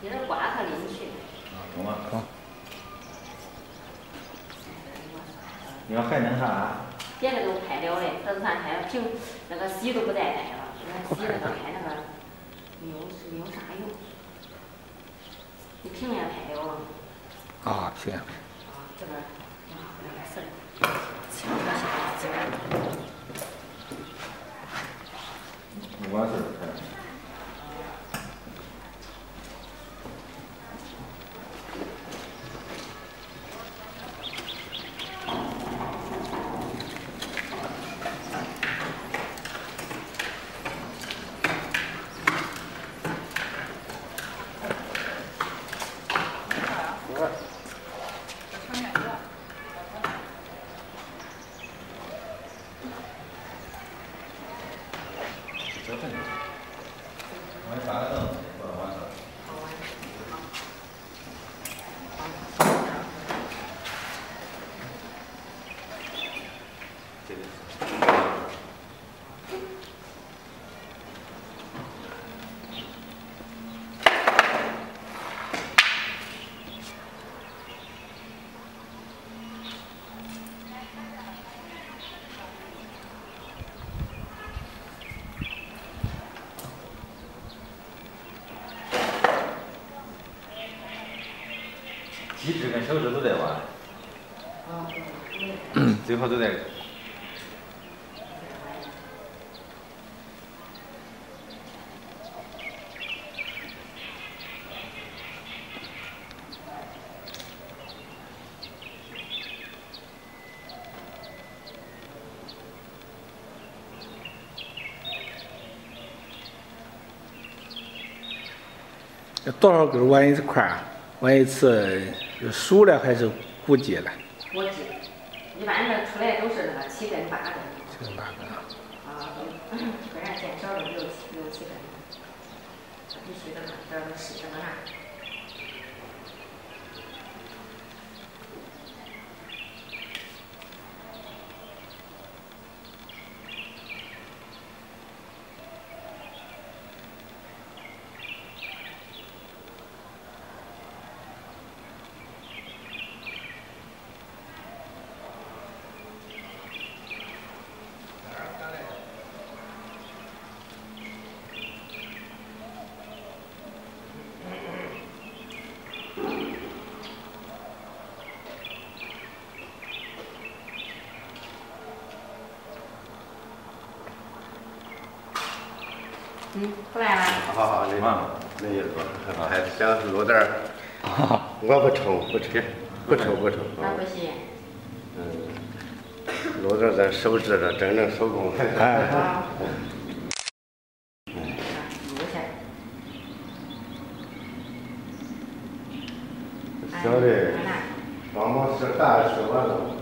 这是刮它进去。 啊，中了。 中。 你要还弄啥？ 别的都拍了嘞，这是啥拍了？平那个洗都不再拍了，那洗那个拍那个没有啥用。你平面拍了。 啊，平面。 啊，这个那个事儿，墙上下几个。 没关系，拍。这正常。我还搬个凳子，过来完事儿。这个。机制跟手指都在玩，最后都在。 多少根玩一块儿？玩一次数了还是估计了？ 估计，一般的出来都是那个7根8根。 7根8根啊。 啊，不然减少了6、7根。必须的嘛，这都是这个啥？出来了。 好，那就做，还想落点儿。我不抽，不抽。 那不行。 落点咱手指的真正手工。 好。 小的帮忙是大的说完了。